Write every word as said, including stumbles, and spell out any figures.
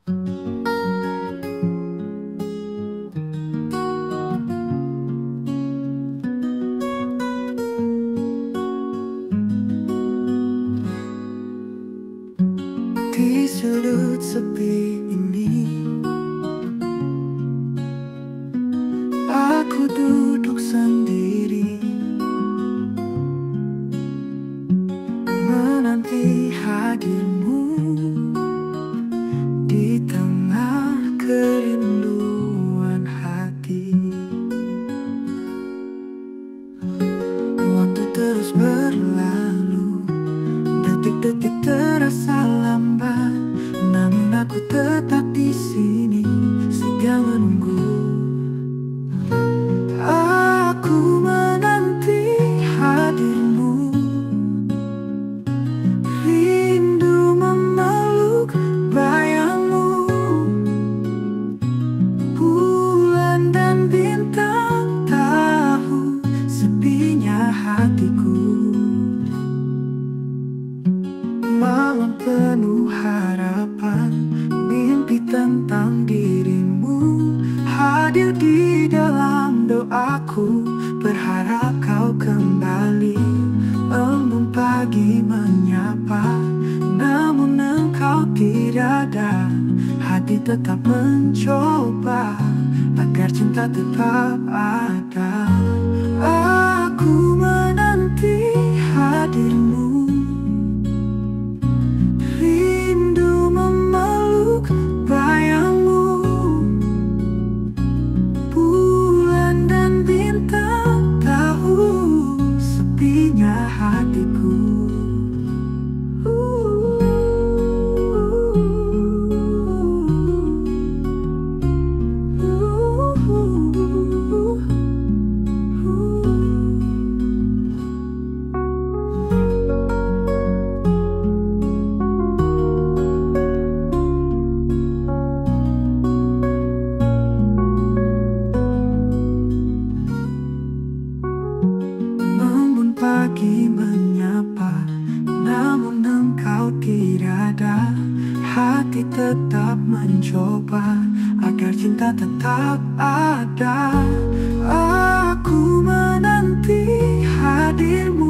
Di sudut sepi ini, aku duduk sendiri, menanti hadirmu di tengah kerinduan hati. Waktu terus berlalu, detik-detik terasa lambat, namun aku tetap di sini, singgah menunggu. Aku menanti hadirmu, rindu memeluk bayangmu. Bulan dan bintang tahu sepinya hatiku. Malam penuh harapan, mimpi tentang dirimu hadir di dalam doaku, berharap kau kembali. Embun pagi menyapa, namun engkau tidak ada. Hati tetap mencoba agar cinta tetap ada. Aku menanti hadirmu, bayangmu. Bulan dan bintang tahu sepinya hatiku. Pagi menyapa, namun engkau tidak ada. Hati tetap mencoba agar cinta tetap ada. Aku menanti hadirmu,